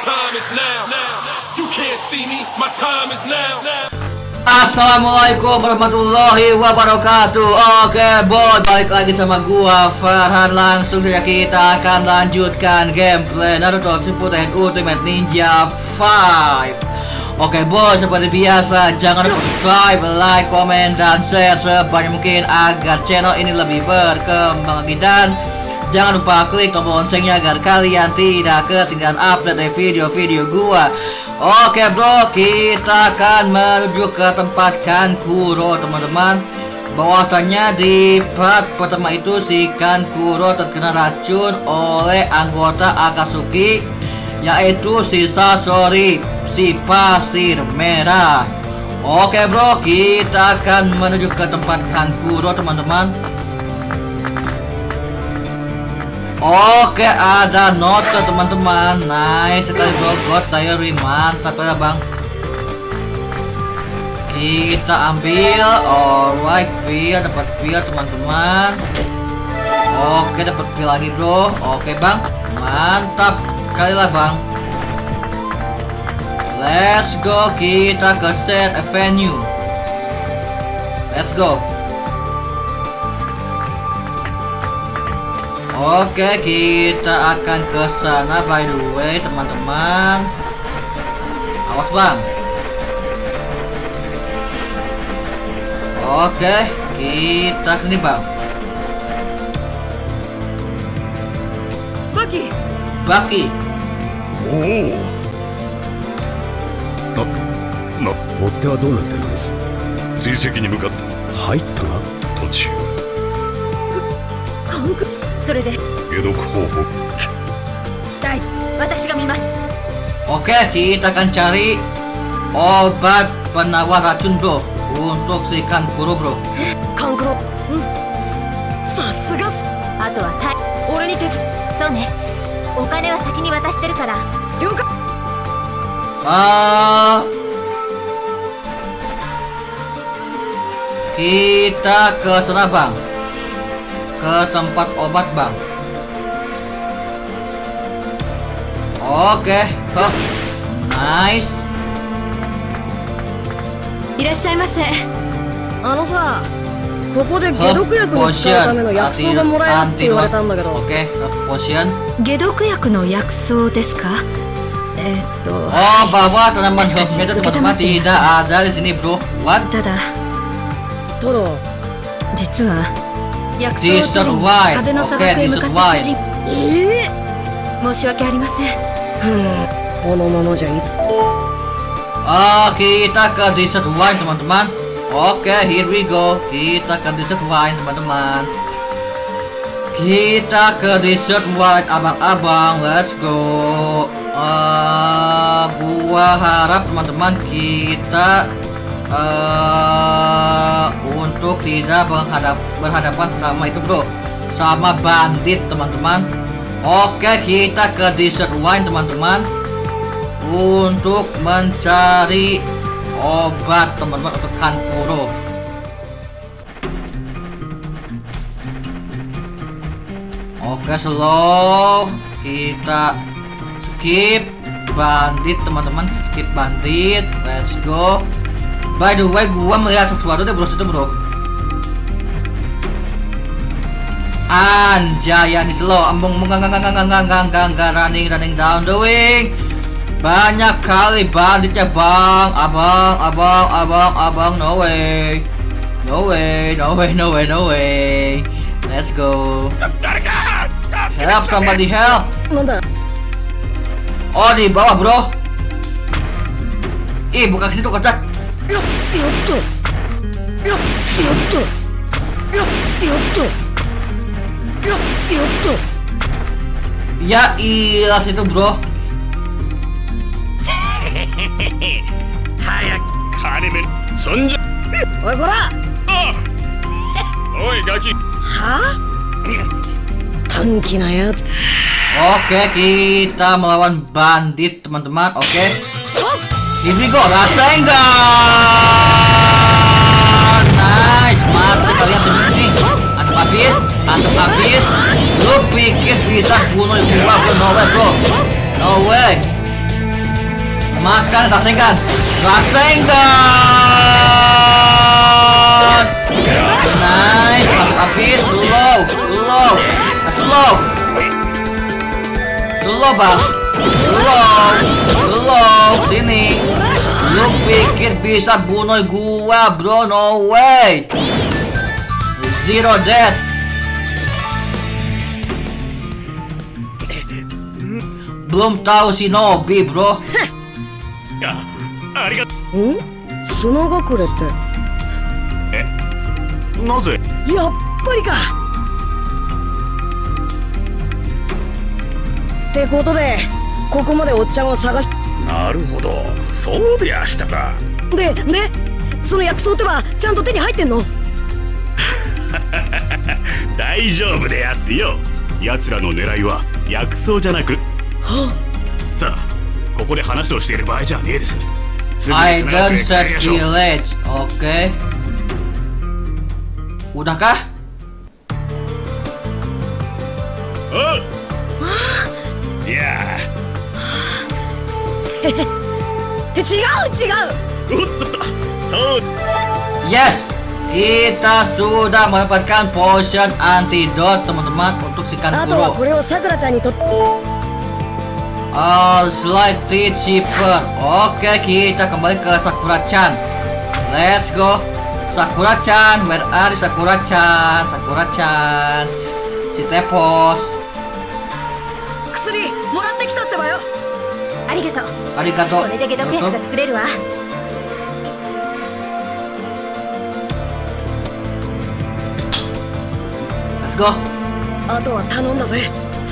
Assalamualaikum warahmatullahi wabarakatuh. Oke boy, balik lagi sama gua Farhan. Langsung saja kita akan lanjutkan gameplay Naruto Shippuden Ultimate Ninja 5. Oke boy, seperti biasa jangan lupa subscribe, like, komen, dan share sebanyak mungkin agar channel ini lebih berkembang lagi. Dan jangan lupa klik tombol loncengnya agar kalian tidak ketinggalan update dari video-video gua. Oke bro, kita akan menuju ke tempat Kankuro teman-teman. Bahwasanya di part pertama itu si Kankuro terkena racun oleh anggota Akatsuki, yaitu si Sasori, si pasir merah. Oke bro, kita akan menuju ke tempat Kankuro teman-teman. Oke, ada note teman-teman. Nice sekali bro, God Diary, mantap ya bang. Kita ambil. Alright, feel, dapat feel teman-teman. Oke, dapat feel lagi bro. Oke bang, mantap kali lah bang. Let's go, kita ke Set Avenue. Let's go. Oke, kita akan ke sana by the way teman-teman. Awas bang. Oke, kita ke sini bang. Baki. Oh. 追っ手はどうなってるんです。追跡に向かった。入ったが途中。 それで解毒方法。 大丈夫、私が見ます。 Oke, kita akan cari obat penawar racun bro untuk si Kankuro bro. Kankuro, さすが。あとは俺に手伝う。そうね、お金は先に渡してるから了解。 Kita ke sana bang, ke tempat obat bang. Oke, nice. いらっしゃいませ。さ、ここで解毒薬を使うための薬草がもらえるって言われたんだけど。 Oke, potion. 解毒薬の薬草ですか？ bahwa tanaman home itu teman-teman tidak ada di sini bro. What? ただ実は薬草を取り風の砂漠へ向かった主人。申し訳ありません。このままじゃいつ。 kita ke Desert Wine teman-teman. Oke, here we go. Kita ke Desert Wine teman-teman. Kita ke Desert Wine abang-abang. Let's go. Gua harap teman-teman kita untuk tidak berhadapan sama itu bro, sama bandit teman-teman. Oke, kita ke Desert Wine teman-teman untuk mencari obat teman-teman untuk Kankuro. Oke, slow. Kita skip bandit teman-teman, skip bandit. Let's go. By the way, gua melihat sesuatu deh bro, situ bro. Anjay, ya di slow, running down the wing. Banyak kali banditnya bang, abang, no way. Let's go. Help, somebody help. Oh, di bawah bro. Ih, buka ke situ kocak. Ya ilah situ bro. Oi kora. Oi Gaki. Tanki na ya. Oke, kita melawan bandit teman-teman. Oke. Here we go, Rasengan. Nice, mantap kalian sendiri. Antep habis. Lu pikir bisa bunuh gua bro? No way bro. No way. Makan Rasengan. Nice, habis slow. Slow bang. Slow. Sini. Lu pikir bisa bunuh gua, bro? No way. Zero dead. Belum tahu Shinobi, bro. ありがとん砂隠れってう。なぜ？ やっぱりかってことでここまでおっちゃんを探しなるほど、そうでやしたか。 でその薬草ってばちゃんと手に入ってんの？ 大丈夫でやすよ。奴らの狙いは薬草じゃなく、さあここで話をしている場合じゃねえです。 I don't set village, oke. Udahkah? Oh. Ya. 違う。 そう。 Yes, kita sudah mendapatkan potion antidote teman-teman untuk si あとは Kankuro. これをさくらちゃんにとって Slightly cheaper. Oke, kita kembali ke Sakura-chan. Let's go. Sakura-chan, where are you, Sakura-chan? Sakura-chan. Si Tepos. 薬もらってきたってばよ。 ありがとう。 Arigato. これで解毒薬が作れるわ。 Let's go. あとは頼んだぜ。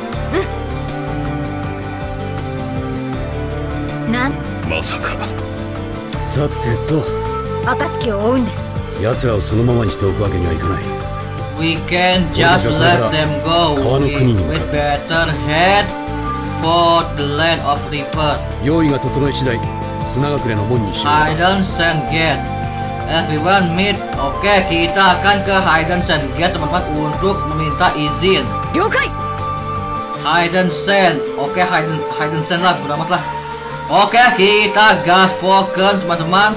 なんまさか。 さてと、 暁を追うんです。 奴らをそのままにしておくわけにはいかない。 We can just let them go. We better head for the land of river. 用意が整い次第、砂隠れの門にしよう。 Hidden Sand Gate. Everyone meet. Oke, kita akan ke Hidden Sand Gate teman-teman untuk meminta izin. 了解。 Hidden Sand. Oke, Hidden Sand lah, bodo amat lah. Oke, kita gaspolkan teman-teman.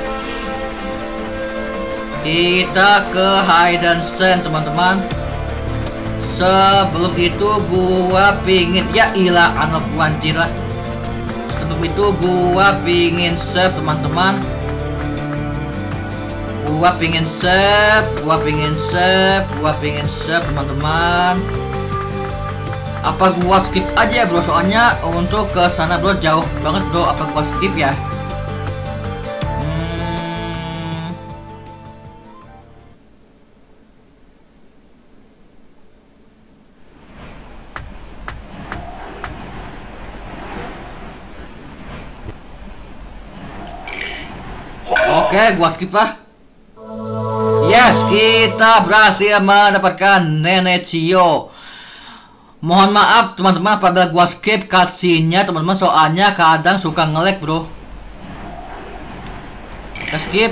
Kita ke Hidden Sand teman-teman. Sebelum itu gua pingin, ya ilah anak gua anjir lah. Sebelum itu gua pingin save teman-teman. Gua pingin save teman-teman. Apa gua skip aja bro, soalnya untuk ke sana bro jauh banget bro. Apa gua skip ya? Oke, gua skip lah. Yes, kita berhasil mendapatkan Nenek Chiyo. Mohon maaf teman-teman apabila gua skip cutscene-nya teman-teman, soalnya kadang suka nge-lag bro. Kita skip.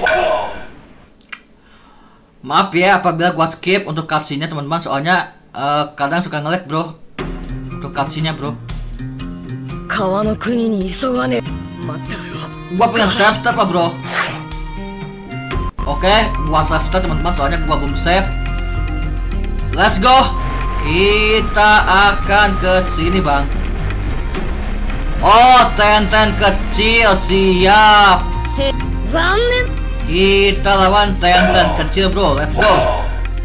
Maaf ya apabila gua skip untuk cutscene-nya teman-teman, soalnya kadang suka nge-lag bro. Untuk cutscene-nya bro. Gua pengen save step lah bro. Oke, gua save step teman-teman, soalnya gua belum save. Let's go. Kita akan ke sini bang. Oh, ten kecil, siap. Kita lawan ten kecil bro, let's go.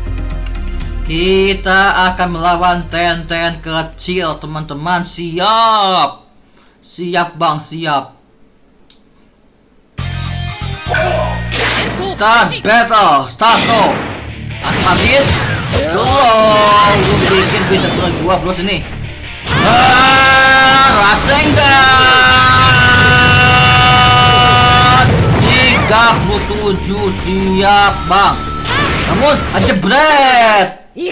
Kita akan melawan ten kecil teman-teman, siap. Siap bang, siap. Start battle, start go. Habis. Slow, lu pikir bisa turun gua bro sini. Rasengan 37 siap bang. Namun jebret.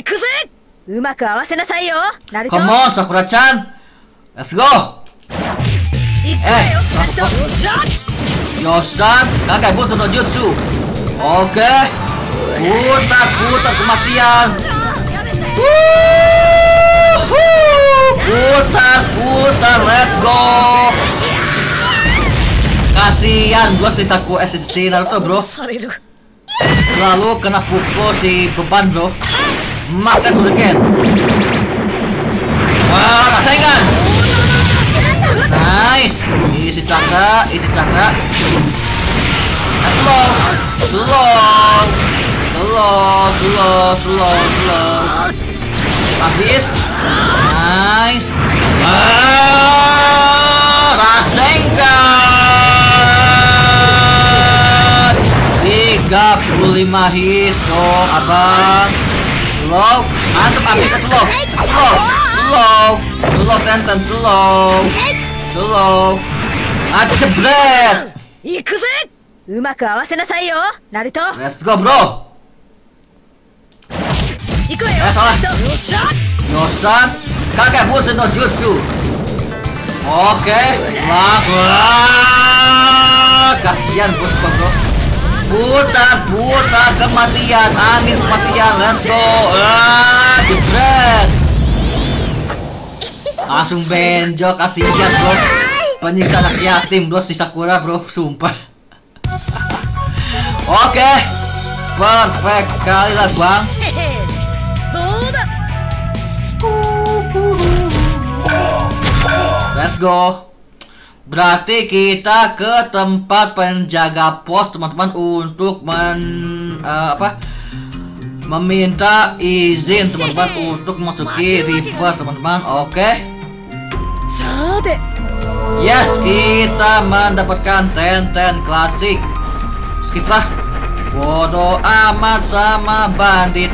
Come on Sakura-chan. Let's go. Yosan, kakak pun satu jutsu. Oke. Putar kematian. Putar, let's go. Kasian bro si Naruto bro. Selalu kena pukul si beban bro. Makan shuriken. Wah, rasakan. Nice. Isi cakra. Slow. Habis. Nice. Rasakan. 35 hit dong abang. Slow. Mantap habis slow. Tenten slow. Jebret. Let's go bro. Yosan Kage Butsu no Jutsu. Oke, kasihan bos bro. Putar kematian, angin kematian. Let's go. Jebret. Langsung benjol, kasihan bro. Penyiksa anak yatim bro si Sakura bro, sumpah. Oke, perfect kali lah bang. Let's go. Berarti kita ke tempat penjaga pos teman-teman untuk meminta izin teman-teman untuk memasuki river teman-teman. Oke. Yes, kita mendapatkan Tenten klasik. Skip lah. Bodoh amat sama bandit.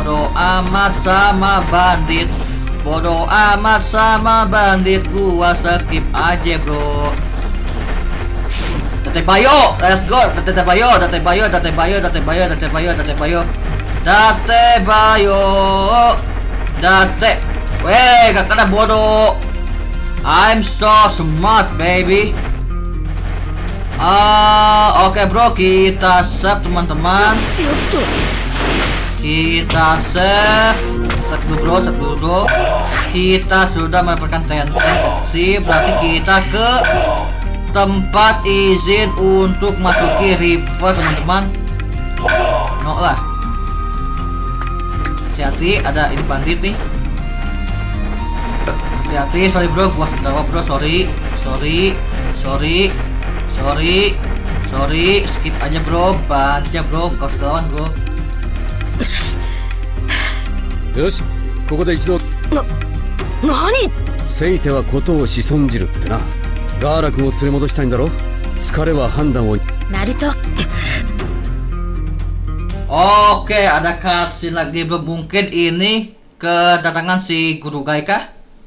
Gua skip aja bro. Datebayo, let's go. Datebayo. Weh, gak kena bodoh. I'm so smart baby. Oke bro, kita save teman-teman. Kita save dulu bro. Kita sudah mendapatkan Tenten Oxy. Berarti kita ke tempat izin untuk masuki river teman-teman. No lah. Hati-hati, ada ini bandit nih. Hati-hati, sorry bro, gua ketawa bro, sorry. Skip aja bro, baca bro, kau lawan bro. よし、ここで一度。 何？ せいてはことを仕損じるってな。ガーラ君を連れ戻したいんだろ。疲れは判断を。 ナルト。 Oke, ada cutscene lagi bro. Mungkin ini kedatangan si Guru Gai kah?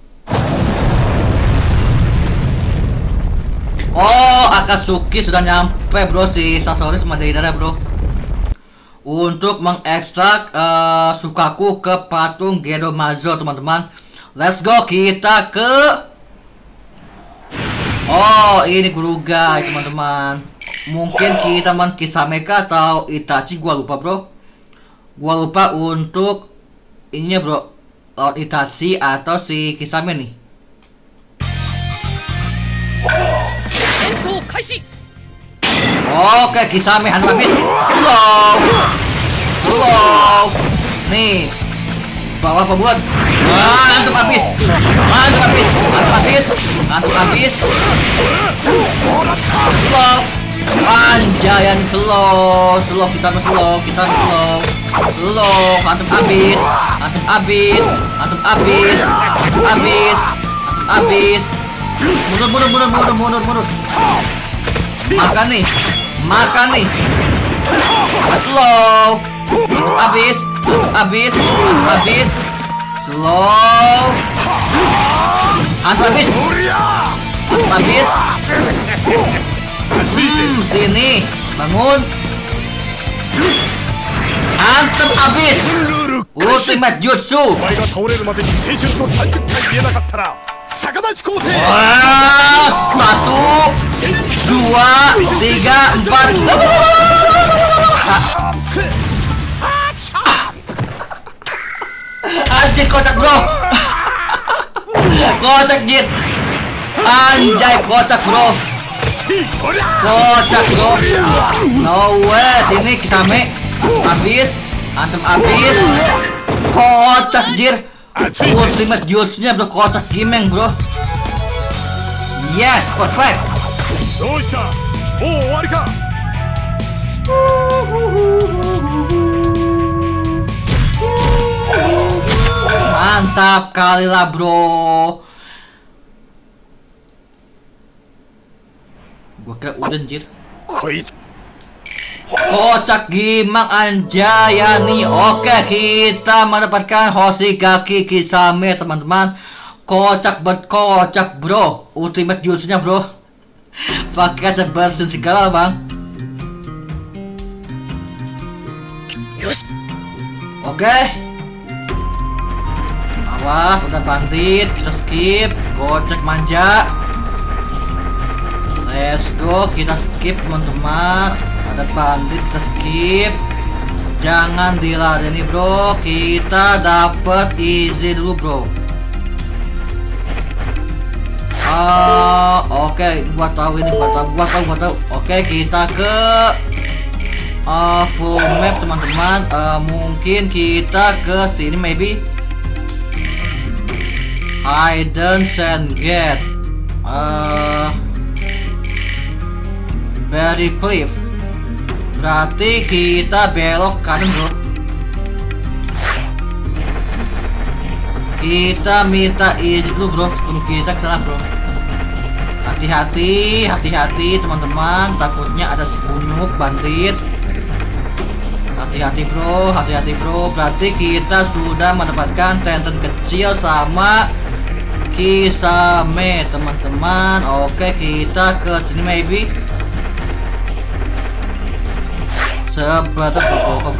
Oh, Akatsuki sudah nyampe bro, si Sasori sama Deidara bro. Untuk mengekstrak Sukaku ke patung Gedomazo teman-teman. Let's go, kita ke. Oh, ini Guru Gai teman-teman. Mungkin kita main Kisameka atau Itachi, gua lupa bro. Gua lupa untuk ininya bro, Itachi atau si Kisame nih. Oke, Kisame hantu habis. Slow. Nih. Bawa pembuat. Hantu habis. Slow. Anjayan slow. Kisame slow. Hantu habis. Mundur. Makan nih. Slow. Habis. Slow. Habis. Sini. Bangun. Hantam habis. Ultimate Jutsu. Wah, 1, 2, 3, 4. Anjir, kocak bro. Kocak jit. Anjay, kocak bro. Kocak bro. No way. Sini Kisame. Habis. Antem habis. Kocak jir. Ultimate jutsunya bro. Kocak gimeng bro. Yes, perfect. Mantap kali lah bro. Gua kira udah anjir. Kocak gimang Anjayani. Oke, kita mendapatkan Hoshigaki Kisame teman-teman. Kocak bro. Ultimate jutsunya bro. Pakai bensin segala bang. Oke. Awas, ada bandit. Kita skip. Kocak manja. Let's go. Kita skip teman-teman. Ada bandit, kita skip. Jangan diladeni bro. Kita dapat easy dulu bro. Oke, gua tahu. Oke, kita ke full map teman-teman. Mungkin kita ke sini maybe. Hidden Sand Gate. Berry Cliff. Berarti kita belok kanan bro. Kita minta izin dulu bro sebelum kita kesana bro. Hati-hati teman-teman. Takutnya ada sebunyuk bandit. Hati-hati bro. Berarti kita sudah mendapatkan tenten kecil sama Kisame teman-teman. Oke, kita ke sini maybe. Sebentar bro.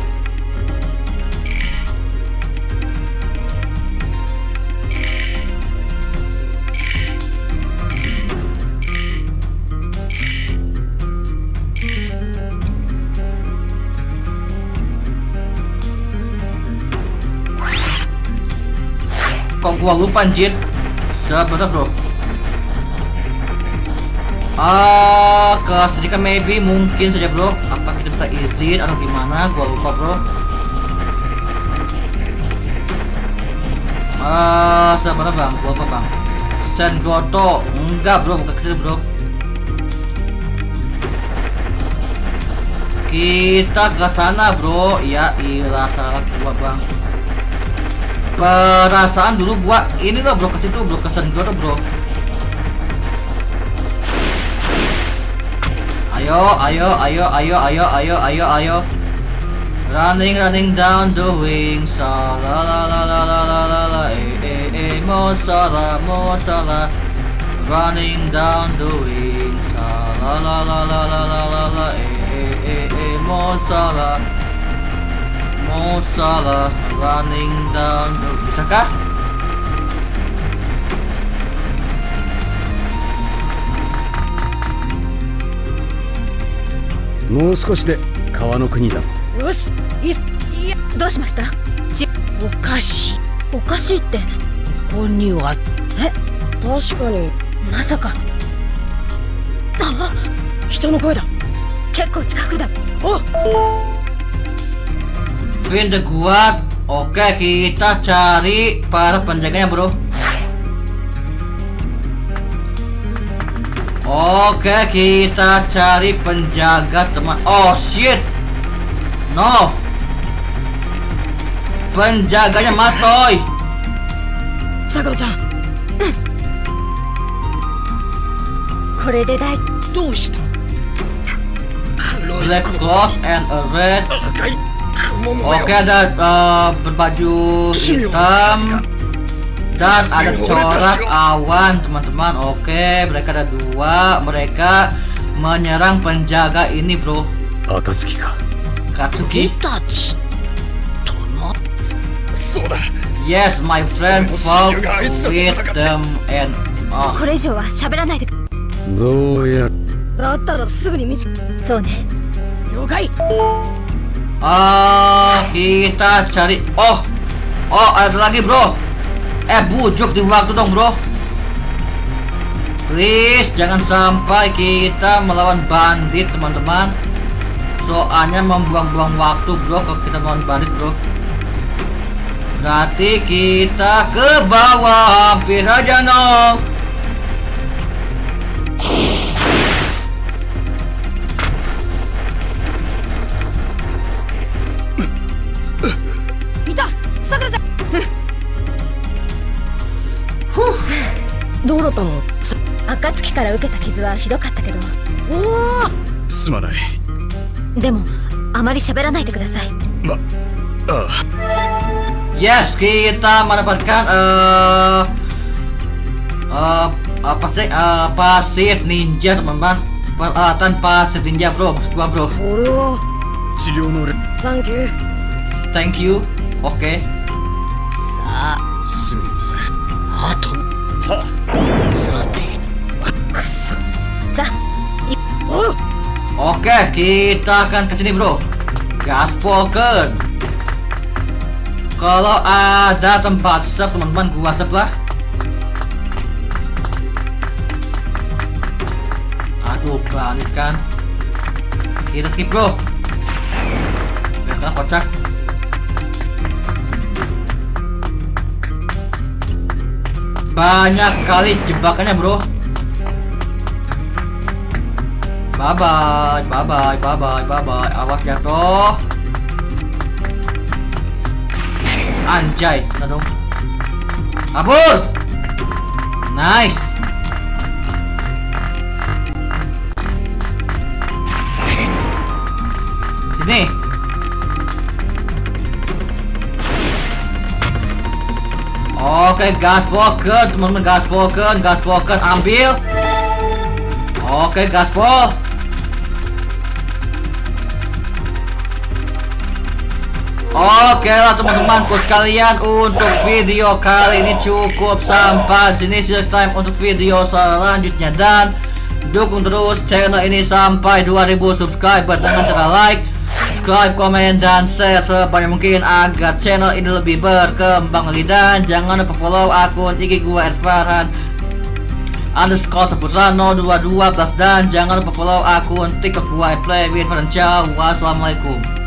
Kok gua lupa anjir. Sebentar bro. Ke sini kan maybe mungkin saja bro. Apa kita minta izin atau gimana? Gua lupa bro. Sebentar bang. Gua lupa bang. Sen Grotto. Enggak bro, bukan kesini bro. Kita ke sana bro. Ya ilah, salah gua bang. Perasaan dulu gua ini loh bro, ke situ bro, ke Sen Grotto bro. Ayo. Running down the wings. La la la la la la la la. Mo sala. Running down the wings. La la la la la la la la. Mo sala. Running down the. Bisakah? Mau少しで川の国だ。 よし、いや、どうしました？おかしいって、ここには。確かに。まさか。人の声だ。結構近くだ。 Find the guard. Oke, kita cari para penjaganya bro. Oke, kita cari penjaga teman. Oh shit. No. Penjaganya matoy. Sakura-chan. Black cloth and a red. Oke, ada berbaju hitam dan ada corak awan teman-teman. Oke, mereka ada dua. Mereka menyerang penjaga ini bro. Akatsuki kah? Katsuki? Yes, my friend fought with them and これ以上は喋らないで。 どうや。 だったらすぐにそうね。 了解。 kita cari. Oh, ada lagi bro. Bujuk di waktu dong bro. Please jangan sampai kita melawan bandit teman-teman. Soalnya membuang-buang waktu bro kalau kita melawan bandit bro. Berarti kita ke bawah hampir aja no. Ita, Sakura-chan. どうだったの？暁から受けた傷はひどかったけど。おお。 すまない。 でもあまり喋らないでください。 Yes, kita mendapatkan apa sih pasir ninja teman-teman. Peralatan pasir ninja bro, maksud gua bro. Thank you. Thank you. Oke. Oke, kita akan ke sini bro. Gaspolkan. Kalau ada tempat sep teman-teman, gua sep lah. Aduh, balik kan. Kita skip bro. Biarkan kocak. Banyak kali jebakannya bro. Bye bye, bye bye, bye bye, bye bye. Awas jatuh. Anjay, nah dong. Kabur. Nice. Sini. Oke, gaspolkan teman-teman, gaspolkan, ambil. Oke, gaspol. Oke lah teman-temanku sekalian, untuk video kali ini cukup sampai sini. See you next time untuk video selanjutnya, dan dukung terus channel ini sampai 2000 subscriber dengan cara like, subscribe, komen, dan share sebanyak mungkin agar channel ini lebih berkembang lagi. Dan jangan lupa follow akun IG gua @farhan_saputra02212, dan jangan lupa follow akun TikTok gua @playwithfarhan. Ciao, wassalamualaikum.